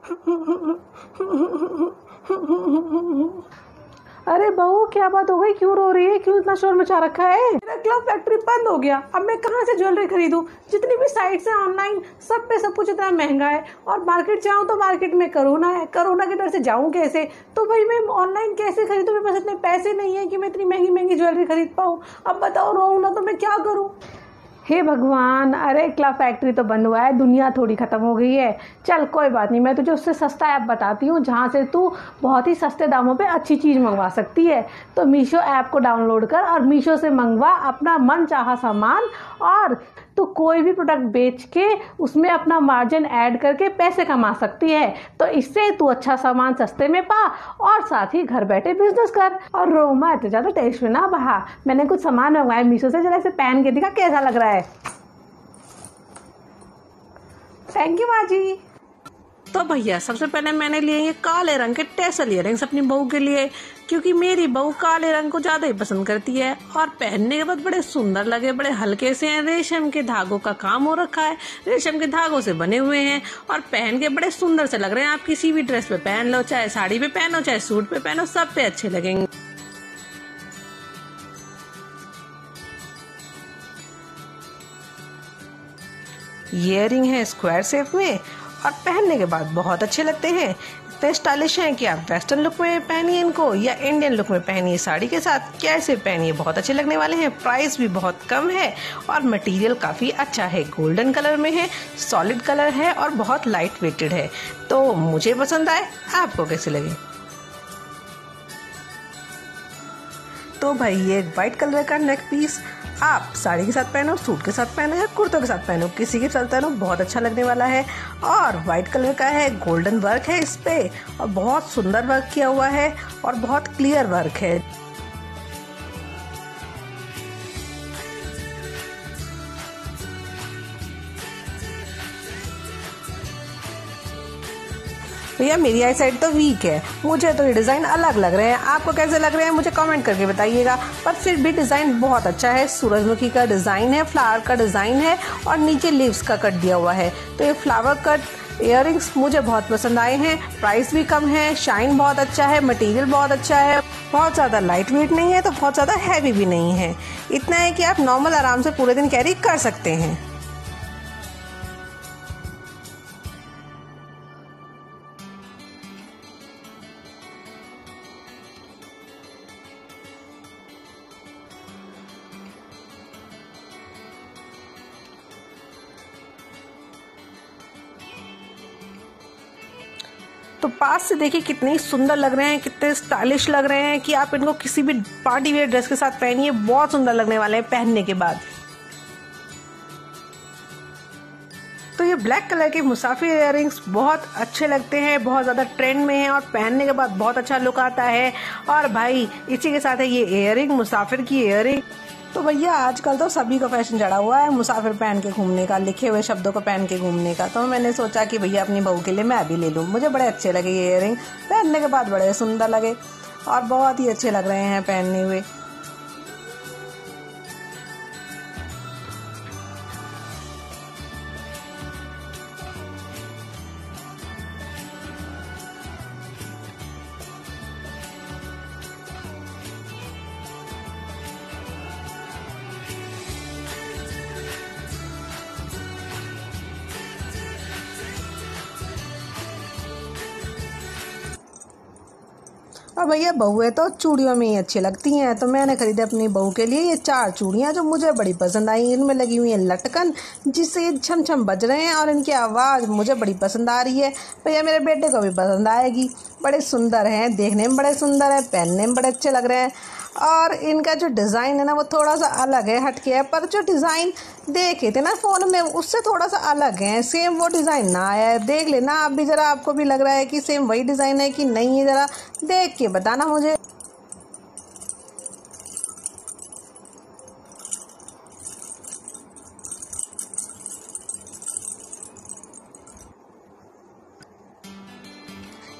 अरे बहू, क्या बात हो गई? क्यों रो रही है? क्यों इतना शोर मचा रखा है? मेरा क्लब फैक्ट्री बंद हो गया। अब मैं कहाँ से ज्वेलरी खरीदूं? जितनी भी साइट्स हैं ऑनलाइन, सब पे सब कुछ इतना महंगा है। और मार्केट जाऊं तो मार्केट में कोरोना है, कोरोना के डर से जाऊं कैसे? तो भाई मैं ऑनलाइन कैसे खरीदूं? मेरे पास इतने पैसे नहीं है कि मैं इतनी महंगी महंगी ज्वेलरी खरीद पाऊँ। अब बताओ, रोऊं ना तो मैं क्या करूँ? हे भगवान, अरे क्लब फैक्ट्री तो बंद हुआ है, दुनिया थोड़ी ख़त्म हो गई है। चल कोई बात नहीं, मैं तुझे उससे सस्ता ऐप बताती हूँ जहाँ से तू बहुत ही सस्ते दामों पे अच्छी चीज़ मंगवा सकती है। तो मीशो ऐप को डाउनलोड कर और मीशो से मंगवा अपना मन चाहा सामान। और तू कोई भी प्रोडक्ट बेच के उसमें अपना मार्जिन ऐड करके पैसे कमा सकती है। तो इससे तू अच्छा सामान सस्ते में पा और साथ ही घर बैठे बिजनेस कर। और रो मत, ज़्यादा टेंशन ना बहा। मैंने कुछ सामान मंगवाया मीशो से, जरा इसे पहन के दिखा कैसा लग रहा है। थैंक यू बाजी। तो भैया, सबसे पहले मैंने लिए ये काले रंग के टेसल इयररिंग्स अपनी बहू के लिए, क्योंकि मेरी बहू काले रंग को ज्यादा ही पसंद करती है। और पहनने के बाद बड़े सुंदर लगे, बड़े हल्के से हैं, रेशम के धागों का काम हो रखा है, रेशम के धागों से बने हुए हैं और पहन के बड़े सुंदर से लग रहे हैं। आप किसी भी ड्रेस पे पहन लो, चाहे साड़ी पे पहनो, चाहे सूट पे पहनो, सब पे अच्छे लगेंगे। ईयरिंग है स्क्वायर शेप में और पहनने के बाद बहुत अच्छे लगते हैं। इतने स्टाइलिश हैं कि आप वेस्टर्न लुक में पहनिए इनको या इंडियन लुक में पहनिए, साड़ी के साथ कैसे पहनिए, बहुत अच्छे लगने वाले हैं। प्राइस भी बहुत कम है और मटेरियल काफ़ी अच्छा है, गोल्डन कलर में है, सॉलिड कलर है और बहुत लाइट वेटेड है। तो मुझे पसंद आए, आपको कैसे लगे? तो भाई ये व्हाइट कलर का नेक पीस आप साड़ी के साथ पहनो, सूट के साथ पहनो या कुर्तों के साथ पहनो, किसी के साथ पहनो, बहुत अच्छा लगने वाला है। और व्हाइट कलर का है, गोल्डन वर्क है इस पे और बहुत सुंदर वर्क किया हुआ है और बहुत क्लियर वर्क है। भैया मेरी आई साइड तो वीक है, मुझे तो ये डिज़ाइन अलग लग रहे हैं। आपको कैसे लग रहे हैं मुझे कमेंट करके बताइएगा। पर फिर भी डिज़ाइन बहुत अच्छा है। सूरजमुखी का डिज़ाइन है, फ्लावर का डिज़ाइन है और नीचे लीव्स का कट दिया हुआ है। तो ये फ्लावर कट इयररिंग्स मुझे बहुत पसंद आए हैं। प्राइस भी कम है, शाइन बहुत अच्छा है, मटेरियल बहुत अच्छा है, बहुत ज़्यादा लाइट वेट नहीं है तो बहुत ज़्यादा हैवी भी नहीं है। इतना है कि आप नॉर्मल आराम से पूरे दिन कैरी कर सकते हैं। तो पास से देखिए कितने सुंदर लग रहे हैं, कितने स्टाइलिश लग रहे हैं कि आप इनको किसी भी पार्टी वेयर ड्रेस के साथ पहनिए, बहुत सुंदर लगने वाले हैं पहनने के बाद। तो ये ब्लैक कलर के मुसाफिर इयररिंग्स बहुत अच्छे लगते हैं, बहुत ज़्यादा ट्रेंड में है और पहनने के बाद बहुत अच्छा लुक आता है। और भाई इसी के साथ है ये इयररिंग, मुसाफिर की इयररिंग। तो भैया आजकल तो सभी का फैशन चढ़ा हुआ है मुसाफिर पहन के घूमने का, लिखे हुए शब्दों को पहन के घूमने का। तो मैंने सोचा कि भैया अपनी बहू के लिए मैं भी ले लूँ। मुझे बड़े अच्छे लगे ये इयररिंग, पहनने के बाद बड़े सुंदर लगे और बहुत ही अच्छे लग रहे हैं पहनने हुए। और भैया बहुएं तो चूड़ियों में ही अच्छी लगती हैं, तो मैंने खरीदे अपनी बहू के लिए ये 4 चूड़ियाँ जो मुझे बड़ी पसंद आई। इनमें लगी हुई है लटकन जिससे ये छम छम बज रहे हैं और इनकी आवाज़ मुझे बड़ी पसंद आ रही है। भैया मेरे बेटे को भी पसंद आएगी। बड़े सुंदर हैं, देखने में बड़े सुंदर है, पहनने में बड़े अच्छे लग रहे हैं। और इनका जो डिज़ाइन है ना वो थोड़ा सा अलग है, हटके है, पर जो डिज़ाइन देखे थे ना फ़ोन में उससे थोड़ा सा अलग है। सेम वो डिज़ाइन ना आया है, देख लेना आप भी ज़रा, आपको भी लग रहा है कि सेम वही डिज़ाइन है कि नहीं है, ज़रा देख के बताना मुझे।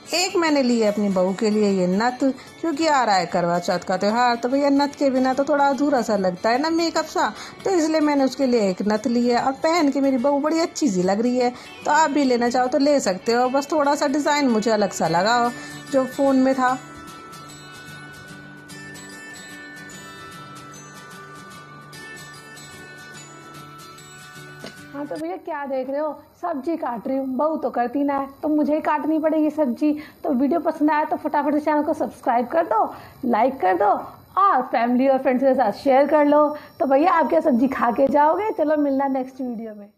एक मैंने ली है अपनी बहू के लिए ये नथ, क्योंकि आ रहा है करवा चौथ का त्यौहार, तो भैया नथ के बिना तो थोड़ा अधूरा सा लगता है ना मेकअप सा, तो इसलिए मैंने उसके लिए एक नथ ली है और पहन के मेरी बहू बड़ी अच्छी सी लग रही है। तो आप भी लेना चाहो तो ले सकते हो, बस थोड़ा सा डिज़ाइन मुझे अलग सा लगा जो फ़ोन में था। हाँ तो भैया क्या देख रहे हो, सब्जी काट रही हूँ, बहू तो करती ना है तो मुझे ही काटनी पड़ेगी सब्जी। तो वीडियो पसंद आया तो फटाफट से चैनल को सब्सक्राइब कर दो, लाइक कर दो और फैमिली और फ्रेंड्स के साथ शेयर कर लो। तो भैया आप क्या सब्जी खा के जाओगे? चलो मिलना नेक्स्ट वीडियो में।